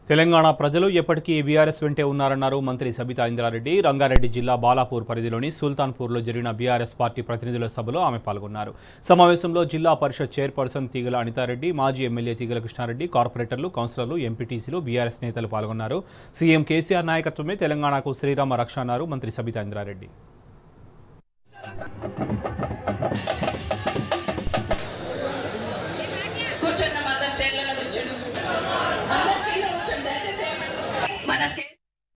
తెలంగాణ ప్రజలు ఎప్పటికీ బీఆర్ఎస్ వెంటే ఉన్నారన్నారు మంత్రి సబితా ఇంద్రారెడ్డి. రంగారెడ్డి జిల్లా బాలాపూర్ పరిధిలోని సుల్తాన్పూర్లో జరిగిన బీఆర్ఎస్ పార్టీ ప్రతినిధుల సభలో ఆమె పాల్గొన్నారు. సమావేశంలో జిల్లా పరిషత్ చైర్పర్సన్ తీగల అనితారెడ్డి, మాజీ ఎమ్మెల్యే తీగల కృష్ణారెడ్డి, కార్పొరేటర్లు, కౌన్సిలర్లు, ఎంపీటీసీలు, బీఆర్ఎస్ నేతలు పాల్గొన్నారు. సీఎం కేసీఆర్ నాయకత్వమే తెలంగాణకు శ్రీరామ రక్ష అన్నారు మంత్రి సబితా ఇంద్రారెడ్డి.